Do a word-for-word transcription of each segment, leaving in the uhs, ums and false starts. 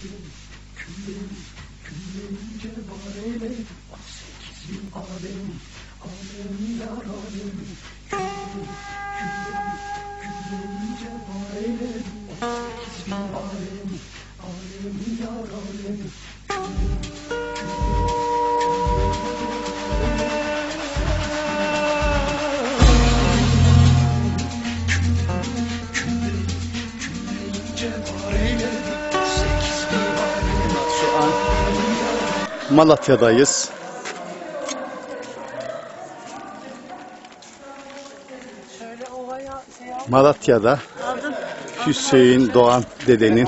Küllerim, küllerince var eyledim. Sekiz bin alem, alem yar alem. Küllerim, küllerim, küllerince var eyledim. Sekiz bin alem, alem yar alem. Küllerim, Malatya'dayız. Malatya'da Hüseyin Doğan dedenin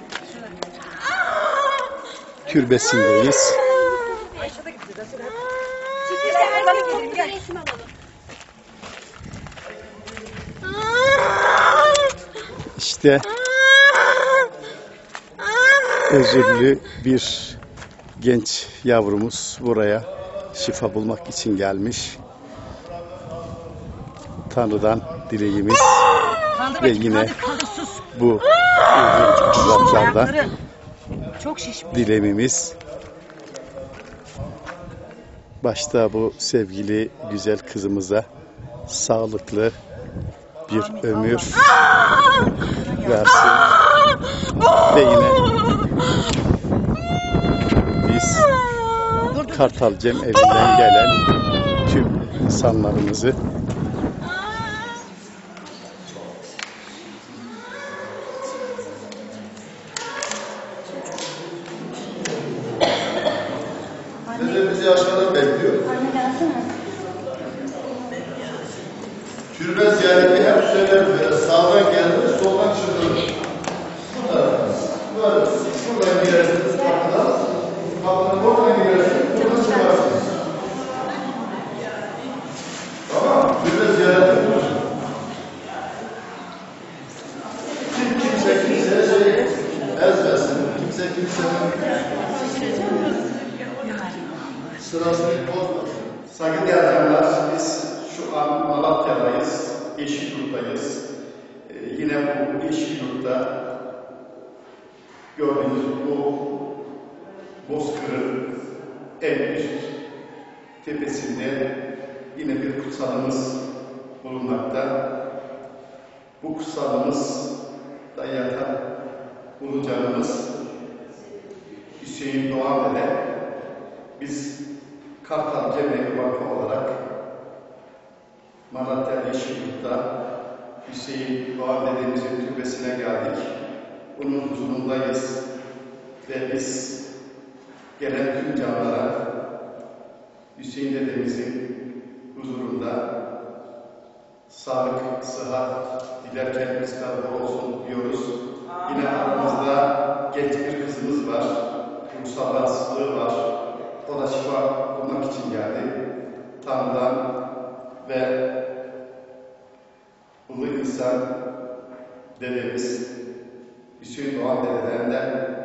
türbesindeyiz. İşte özürlü bir genç yavrumuz buraya şifa bulmak için gelmiş. Tanrı'dan dileğimiz ve yine bu uzun dilemimiz başta bu sevgili güzel kızımıza sağlıklı bir ömür versin ve yine biz Kartal Cem evinden gelen tüm insanlarımızı Dede bizi aşağıdan bekliyor. Anne gelsene. Türbe ziyareti hep söyler böyle sağdan gelir, soldan çıkılır. Burada, böyle, şuradan girersiniz kapıdan, kapının oradan girersiniz, buradan çıkarsınız. Tamam, türbe ziyareti bu. Kim kimse kimseye şey ezmesin, kimse kimsenin sırasını bozmasın. Saygıdeğer canlar, biz şu an Malatya'dayız, Yeşilyurt'tayız. Ee, yine bu Yeşilyurt'ta gördüğünüz bu bozkırın en üst tepesinde yine bir kutsalımız bulunmakta. Bu kutsalımız da yatan ulucanımız Hüseyin Doğan Dede. Biz Kartal Cem Evi Vakfı olarak Malatya Yeşilyurt'ta Hüseyin Doğan dedemizin türbesine geldik. Onun huzurundayız ve biz gelen tüm canlara Hüseyin dedemizin huzurunda sağlık, sıhhat dilerken bizlerde olsun diyoruz. Yine aramızda genç bir kızımız var, ruhsal rahatsızlığı var. O da şifa bulmak için geldi. Tanrı'dan ve ulu insan dedemiz Hüseyin Doğan dededen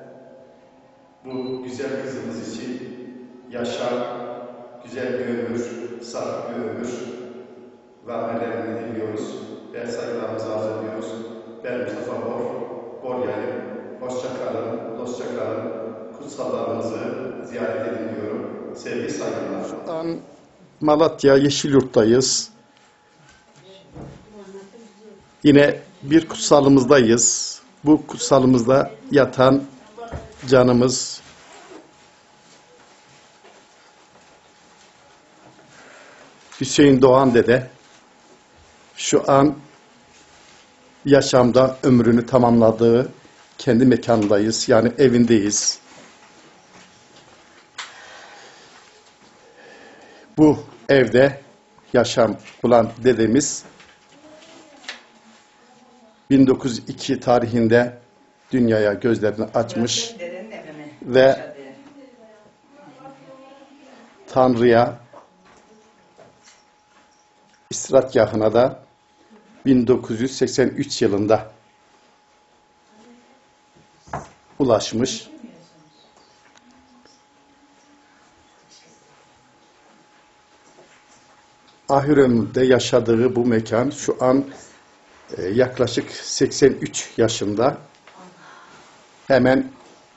bu güzel kızımız için yaşar, güzel bir ömür, sağlıklı bir ömür vermelerini diliyoruz ve saygılarımızı arz ediyoruz. Ben Mustafa Bor, Bor yani hoşça kalın, dostça kalın, kutsallarımızı ziyaret edin diyorum. Sevgi, saygılar. Şu an Malatya Yeşilyurt'tayız. Yine bir kutsalımızdayız. Bu kutsalımızda yatan canımız Hüseyin Doğan dede şu an yaşamda ömrünü tamamladığı kendi mekandayız. Yani evindeyiz. Bu evde yaşam bulan dedemiz bin dokuz yüz iki tarihinde dünyaya gözlerini açmış ve Tanrı'ya istirahatgahına da bin dokuz yüz seksen üç yılında ulaşmış. Ahir ömründe yaşadığı bu mekan şu an e, yaklaşık seksen üç yaşında. Hemen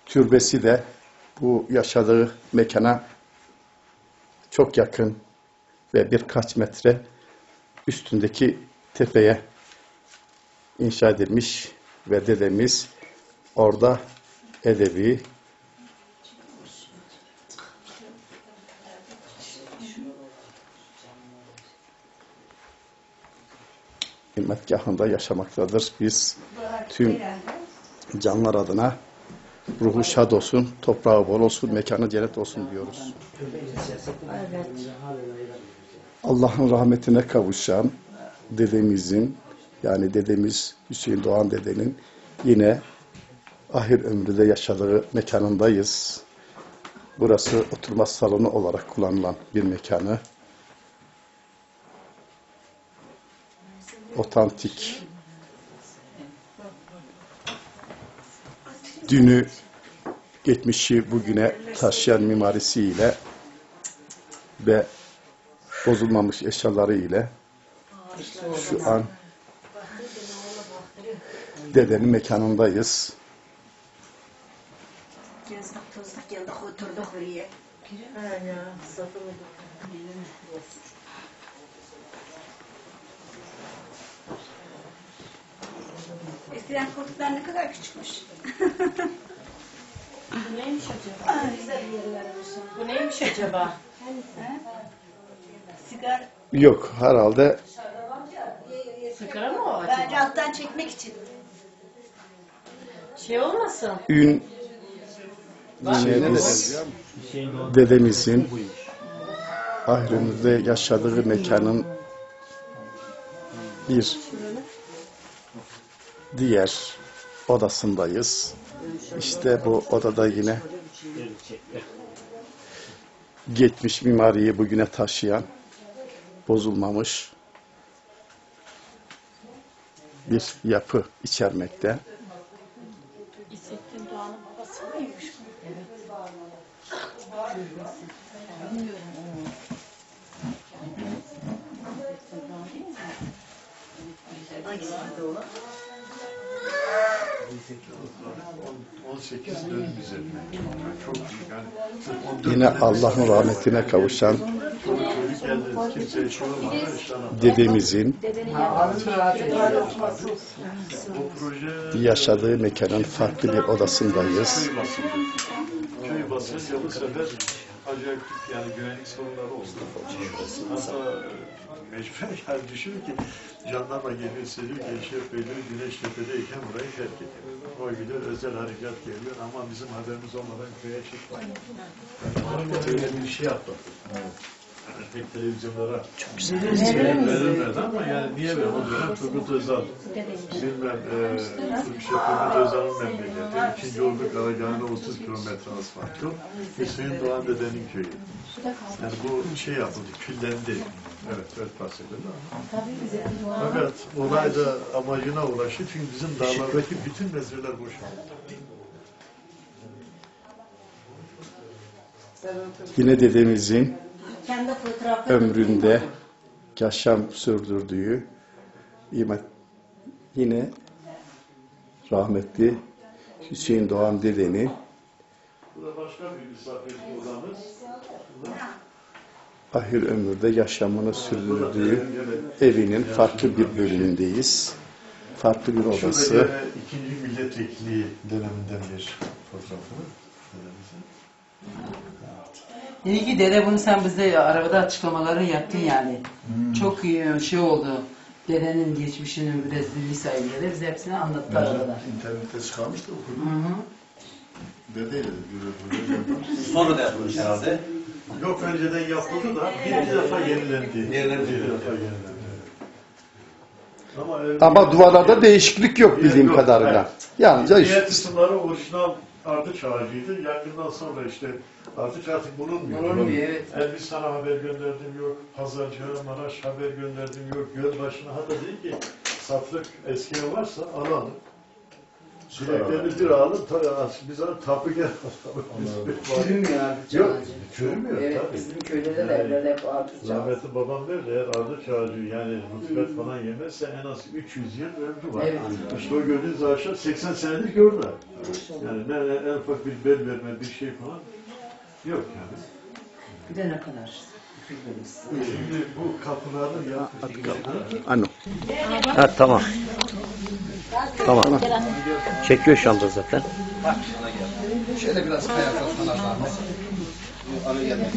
türbesi de bu yaşadığı mekana çok yakın ve birkaç metre üstündeki tepeye inşa edilmiş ve dedemiz orada edebi himmetgahında yaşamaktadır. Biz tüm canlar adına ruhu şad olsun, toprağı bol olsun, mekanı cennet olsun diyoruz. Allah'ın rahmetine kavuşan dedemizin, yani dedemiz Hüseyin Doğan dedenin yine ahir ömründe yaşadığı mekanındayız. Burası oturma salonu olarak kullanılan bir mekanı. Otantik, dünü, geçmişi bugüne taşıyan mimarisiyle ve bozulmamış eşyaları ile şu an dedenin mekanındayız. Gezdik tozduk geldik oturduk buraya. Eskiden kurtlar ne kadar küçükmüş. Bu neymiş acaba? Bu neymiş acaba? Sigara. Yok, herhalde Sigara mı o acaba? Bence alttan çekmek için. Şey olmasın? ün şeyimiz, dedemizin ahiremizde yaşadığı mekanın bir diğer odasındayız. İşte bu odada yine geçmiş mimariyi bugüne taşıyan, bozulmamış bir yapı içermekte. İssettin Doğan'ın babası mıymış? on sekiz dönüm üzerine. Çok büyük. Yani Yine Allah'ın rahmetine kavuşan çocuk geldi. Kimseye sorulmadan işte dedemizin bu proje yaşadığı mekanın farklı bir odasındayız. köy basıldı. Köy basınca bu sefer acayip yani güvenlik sorunları oldu. Hatta mecburen yani düşünün ki jandarma geliyor, Selim Gençlik Beyleri Güneştepe'deyken burayı terk ediyor. O gidiyor, özel harekat geliyor ama bizim haberimiz olmadan köye çıkmayın. Yani öyle bir şey yaptık. Yani pek televizyonlara verilmedi ama yani niye ver? O dönem Turgut Özal, bilmem e, şey, Turgut Özal'ın memleketi, ikinci Ordu Karagahı'na otuz kilometre asfalt yol, Hüseyin Doğan dedenin köyü. Yani bu şey yapıldı, küllendi. Evet, evet bahsedildi ama. Fakat olay da amacına ulaştı çünkü bizim dağlardaki bütün mezreler boşaldı. Yine dedemizin Kendi fotoğrafı. ömründe yaşam sürdürdüğü yine rahmetli Hüseyin Doğan dedenin Bu da başka bir misafir odamız. ahir ömürde yaşamını sürdürdüğü evinin farklı bir bölümündeyiz. Farklı bir odası. Şurada ikinci milletvekili döneminden bir fotoğrafı. İyi ki dede bunu sen bize arabada açıklamalarını yaptın yani. Hmm. Çok iyi şey oldu. Dedenin geçmişinin bir de lisayeleri bize hepsini anlattı arabada. İnternette çıkarmıştı Hı okudum. hı. Dedeyle de böyle böyle yapar. Sonra da yapılmış herhalde. Yok önceden yapıldı da bir defa yenilendi. Yenilendi. Bir defa yenilendi. Ama, e, Ama duvarlarda değişiklik yok bildiğim Yok, kadarıyla. hayır. Yalnızca Diğer işte kısımları orijinal ardıç ağacıydı. Yangından sonra işte ardıç artık bulunmuyor. Bulunmuyor, evet. Elbistan'a haber gönderdim yok. Pazarcığa, Maraş haber gönderdim yok. Gölbaşı'na hatta dedi ki satlık eski ev varsa alalım. Sineklerini bir alın, biz ona tapı gel. Çürümüyor abi. Yok, çürümüyor Evet, tabii. bizim köyde de derler hep ardıç ağacı. Rahmetli babam derdi, eğer ardıç ağacı yani rutubet falan yemezse en az üç yüz yıl ömrü var. Evet. İşte o gördüğünüz ağaçlar seksen senelik gördüler. Yani ne, en ufak bir bel verme, bir şey falan yok yani. Bir de ne kadar üzülürüz. Şimdi bu kapılarda yapmış. Anne. Ha tamam. Tamam. Çekiyor şu anda zaten. Şöyle biraz kayarsan sana zahmet. Arı gelmedi.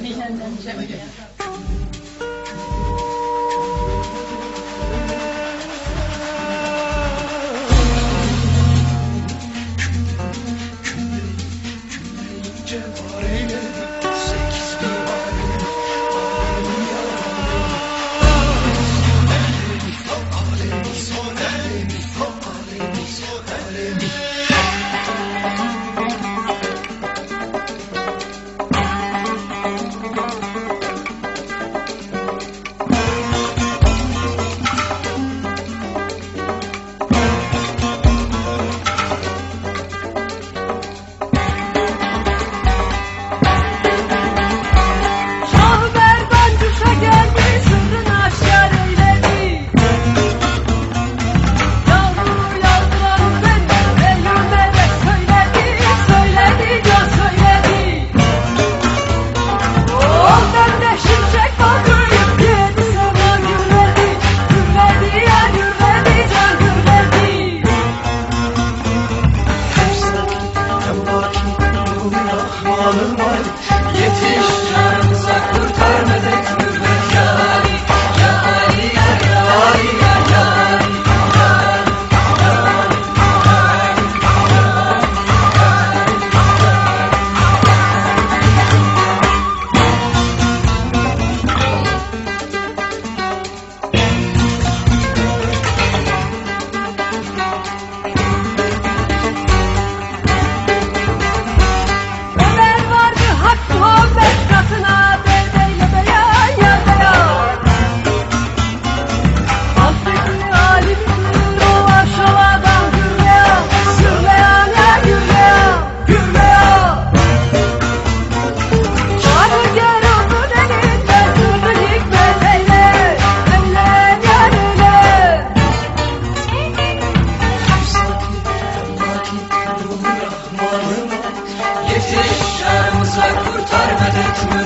Yetiş şarımıza kurtar medet